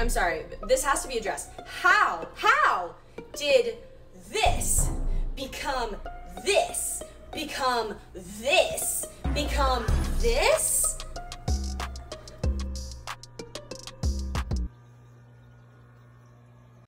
I'm sorry, this has to be addressed. How did this become this, become this, become this?